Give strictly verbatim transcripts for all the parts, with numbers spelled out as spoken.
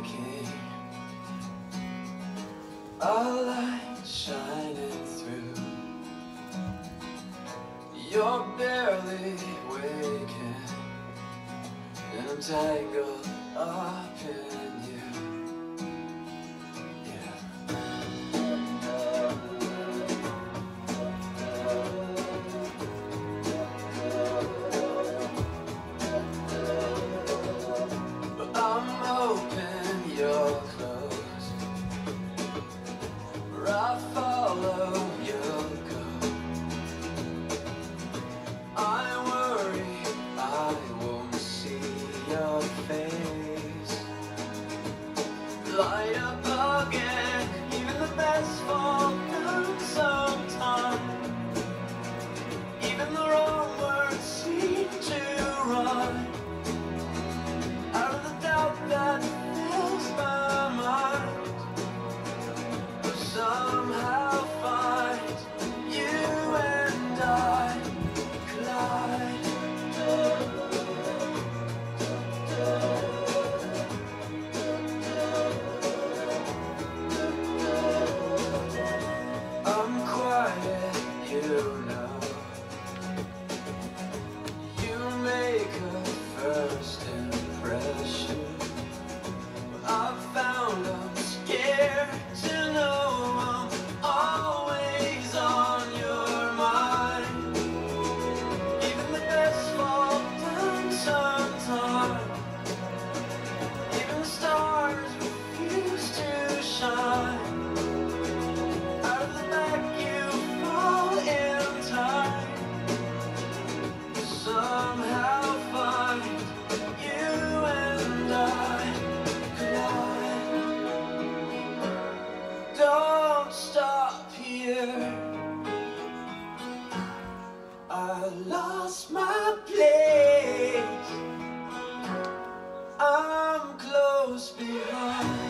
waking, a light shining through. You're barely waking, and I'm tangled up in you. Yeah. But I'm hoping you're close, where I follow you'll go. I worry I won't see your face light up again. Even the best fall down sometime. Even the wrong words seem to rhyme. Out of the doubt that fills my mind, I'll somehow find you and I collide. I'm quiet, you know. You make a first impression. I've found I'm scared to know I'm always on your mind. Even the best fall down sometime. Even the stars refuse to shine. Out of the back you fall in time. Somehow find you and I collide. Don't stop here. I lost my place. I'm close behind.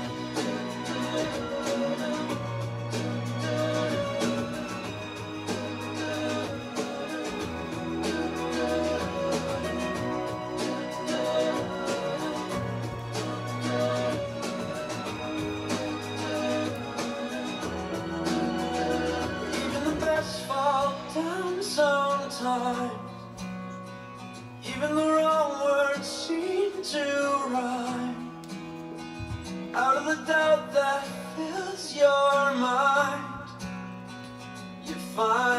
Even the best fall down sometimes. Even the wrong words seem to rhyme. Out of the doubt that fills your mind, you find